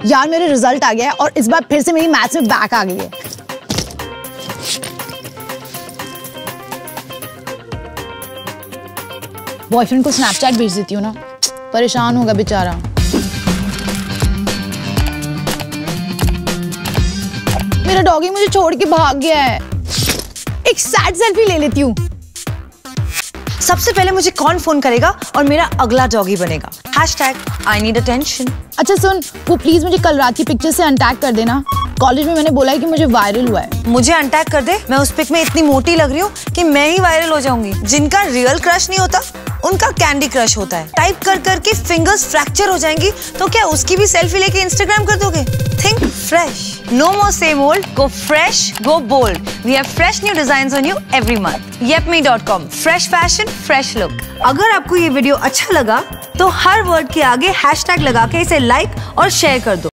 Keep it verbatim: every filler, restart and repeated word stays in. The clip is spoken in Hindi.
यार मेरे रिजल्ट आ गया है और इस बार फिर से मेरी मैथ्स में बैक आ गई है। बॉयफ्रेंड को स्नैपचैट भेज देती हूँ ना, परेशान होगा बेचारा। मेरा डॉगी मुझे छोड़ के भाग गया है। एक सैड सेल्फी ले लेती हूँ। सबसे पहले मुझे कौन फोन करेगा और मेरा अगला डॉगी बनेगा। Hashtag I need attention. अच्छा सुन, वो प्लीज मुझे कल रात की पिक्चर से अनटैग कर देना। कॉलेज में मैंने बोला है कि मुझे वायरल हुआ है। मुझे अनटैग कर दे, मैं उस पिक में इतनी मोटी लग रही हूँ कि मैं ही वायरल हो जाऊंगी। जिनका रियल क्रश नहीं होता उनका कैंडी क्रश होता है। टाइप कर करके फिंगर्स फ्रैक्चर हो जाएंगी तो क्या उसकी भी सेल्फी लेके इंस्टाग्राम कर दोगे? Think fresh, no more same old, go fresh, go bold. We have fresh new designs on you every month. yepme dot com, fresh fashion, fresh look. अगर आपको ये वीडियो अच्छा लगा तो हर वर्ड के आगे हैशटैग लगा के इसे लाइक और शेयर कर दो।